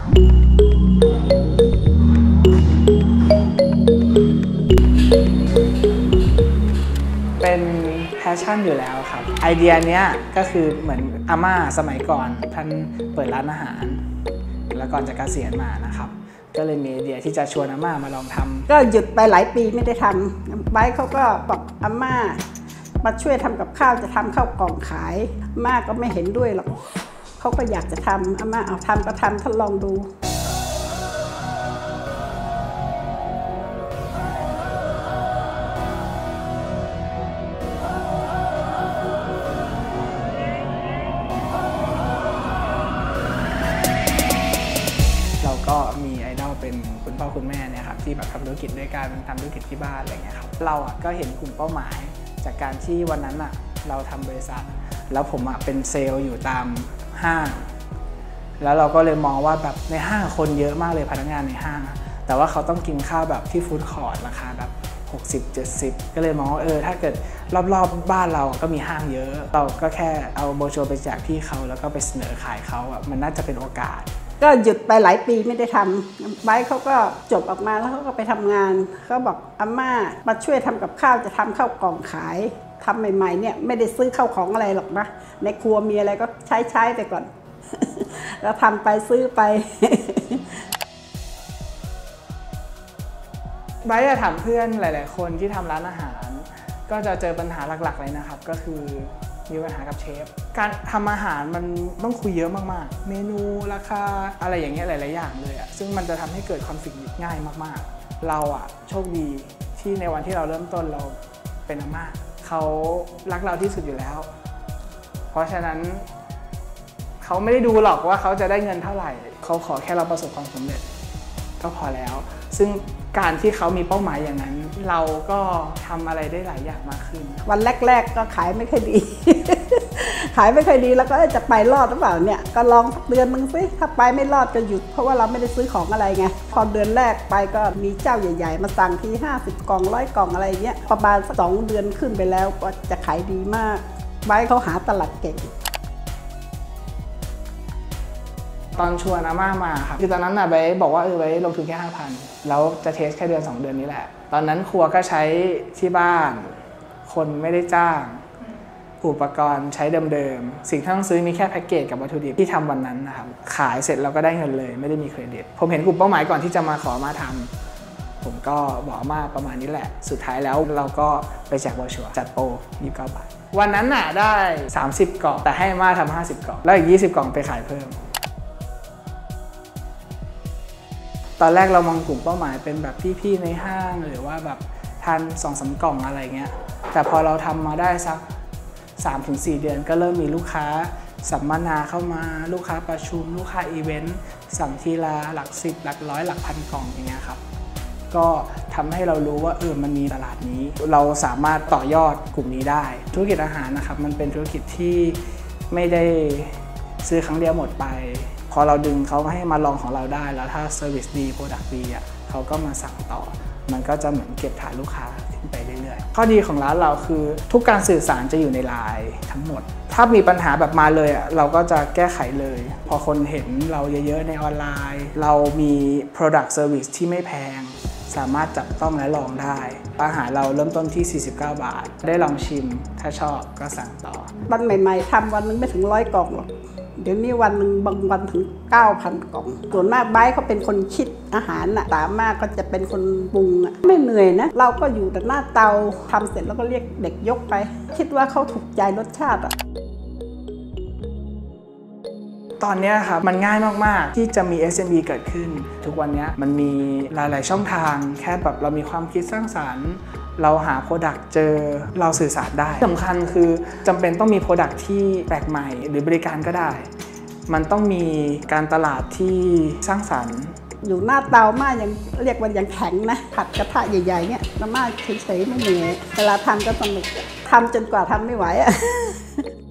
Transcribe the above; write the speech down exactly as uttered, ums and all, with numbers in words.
เป็นแพชชั่นอยู่แล้วครับไอเดียเนี้ยก็คือเหมือนอาม่าสมัยก่อนท่านเปิดร้านอาหารแล้วก่อนจะเกษียณมานะครับก็เลยมีไอเดียที่จะชวนอาม่ามาลองทำก็หยุดไปหลายปีไม่ได้ทำไบร์ทเขาก็บอกอาม่ามาช่วยทำกับข้าวจะทำข้าวกล่องขายอาม่าก็ไม่เห็นด้วยหรอกเขาก็อยากจะทำอาม่าเอาทำก็ทำทดลองดูก็มีไอดอลเป็นคุณพ่อคุณแม่เนี่ยครับที่แบบทำธุรกิจด้วยกันทำธุรกิจที่บ้านอะไรเงี้ยครับเราอ่ะก็เห็นกลุ่มเป้าหมายจากการที่วันนั้นอ่ะเราทำบริษัทแล้วผมอ่ะเป็นเซลล์อยู่ตามห้างแล้วเราก็เลยมองว่าแบบในห้างคนเยอะมากเลยพนักงานในห้างแต่ว่าเขาต้องกินข้าวแบบที่ฟู้ดคอร์ทราคาแบบหกสิบ เจ็ดสิบก็เลยมองว่าเออถ้าเกิดรอบๆบ้านเราก็มีห้างเยอะเราก็แค่เอาโบรชัวร์ไปแจกพี่เขาแล้วก็ไปเสนอขายเขาอ่ะมันน่าจะเป็นโอกาสก็หยุดไปหลายปีไม่ได้ทำไบร์ทเขาก็จบออกมาแล้วเขาก็ไปทำงานเขาบอกอาม่ามาช่วยทำกับข้าวจะทำข้าวกล่องขายทำใหม่ๆเนี่ยไม่ได้ซื้อข้าวของอะไรหรอกนะในครัวมีอะไรก็ใช้ใช้ไปก่อน แล้วทำไปซื้อไปไบร์ทจะถามเพื่อนหลายๆคนที่ทำร้านอาหารก็จะเจอปัญหาหลักๆเลยนะครับก็คือมีปัญหากับเชฟการทำอาหารมันต้องคุยเยอะมากๆเมนูราคาอะไรอย่างเงี้ยหลายๆอย่างเลยอะซึ่งมันจะทำให้เกิดคอนฟลิกต์ง่ายมากๆเราอะโชคดีที่ในวันที่เราเริ่มต้นเราเป็นอาม่าเขารักเราที่สุดอยู่แล้วเพราะฉะนั้นเขาไม่ได้ดูหรอกว่าเขาจะได้เงินเท่าไหร่เขาขอแค่เราประสบความสำเร็จก็พอแล้วซึ่งการที่เขามีเป้าหมายอย่างนั้นเราก็ทำอะไรได้หลายอย่างมากขึ้นวันแรกๆก็ขายไม่ค่อยดี ขายไม่ค่อยดีแล้วก็จะไปรอดหรือเปล่าเนี่ยก็ลองสักเดือนนึงสิถ้าไปไม่รอดก็หยุดเพราะว่าเราไม่ได้ซื้อของอะไรไงพอเดือนแรกไปก็มีเจ้าใหญ่ๆมาสั่งทีห้าสิบกล่องร้อยกล่องอะไรเงี้ยประมาณสองเดือนขึ้นไปแล้วก็จะขายดีมากไบร์ทเขาหาตลาดเก่งตอนชวนอาม่ามาครับคือตอนนั้นน่ะไบร์ทบอกว่าเออไบร์ทลงทุนแค่ห้าพันแล้วจะเทสแค่เดือนสองเดือนนี้แหละตอนนั้นครัวก็ใช้ที่บ้านคนไม่ได้จ้างอุปกรณ์ใช้เดิมๆสิ่งที่ต้องซื้อมีแค่แพ็กเกจกับวัตถุดิบที่ทำวันนั้นนะครับขายเสร็จเราก็ได้เงินเลยไม่ได้มีเครดิตผมเห็นกลุ่มเป้าหมายก่อนที่จะมาขอมาทำผมก็บอกมาประมาณนี้แหละสุดท้ายแล้วเราก็ไปแจกวอชัวร์จัดโปรยี่สิบเก้าบาทวันนั้นน่ะได้สามสิบกล่องแต่ให้มาทำห้าสิบกล่องแล้วอีกยี่สิบกล่องไปขายเพิ่มตอนแรกเรามองกลุ่มเป้าหมายเป็นแบบพี่ๆในห้างหรือว่าแบบทานสองสามกล่องอะไรเงี้ยแต่พอเราทำมาได้สัก สามถึงสี่ เดือนก็เริ่มมีลูกค้าสัมมนาเข้ามาลูกค้าประชุมลูกค้าอีเวนต์สั่งทีละหลักสิบหลักร้อยหลักพันกล่องอย่างเงี้ยครับก็ทำให้เรารู้ว่าเออมันมีตลาดนี้เราสามารถต่อยอดกลุ่มนี้ได้ธุรกิจอาหารนะครับมันเป็นธุรกิจที่ไม่ได้ซื้อครั้งเดียวหมดไปพอเราดึงเขาให้มาลองของเราได้แล้วถ้าเซอร์วิสดีโปรดักต์ดีอ่ะเขาก็มาสั่งต่อมันก็จะเหมือนเก็บฐานลูกค้าขึ้นไปเรื่อยๆข้อดีของร้านเราคือทุกการสื่อสารจะอยู่ในไลน์ทั้งหมดถ้ามีปัญหาแบบมาเลยอ่ะเราก็จะแก้ไขเลยพอคนเห็นเราเยอะๆในออนไลน์เรามี Product Service ที่ไม่แพงสามารถจับต้องและลองได้อาหารเราเริ่มต้นที่สี่สิบเก้าบาทได้ลองชิมถ้าชอบก็สั่งต่อวันใหม่ๆทำวันนึงไม่ถึงร้อยกล่องหรอกเดี๋ยวนี้วันหนึ่งบางวันถึง เก้าพัน กล่องส่วนมากไบร์ทเขาเป็นคนคิดอาหารน่ะตามมากก็จะเป็นคนปรุงอ่ะไม่เหนื่อยนะเราก็อยู่แต่หน้าเตาทำเสร็จแล้วก็เรียกเด็กยกไปคิดว่าเขาถูกใจรสชาติอ่ะตอนนี้ครับมันง่ายมากๆที่จะมี เอส เอ็ม อี เกิดขึ้นทุกวันนี้มันมีหลายๆช่องทางแค่แบบเรามีความคิดสร้างสรรค์เราหา Product เจอเราสื่อสารได้สำคัญคือจำเป็นต้องมี Product ที่แปลกใหม่หรือบริการก็ได้มันต้องมีการตลาดที่สร้างสรรค์อยู่หน้าเตาม่ายังเรียกว่ายังแข็งนะผัดกระทะใหญ่ๆเนี่ยม่าเฉยๆไม่เหนื่อยเวลาทำก็สนุกทำจนกว่าทำไม่ไหวอ่ะ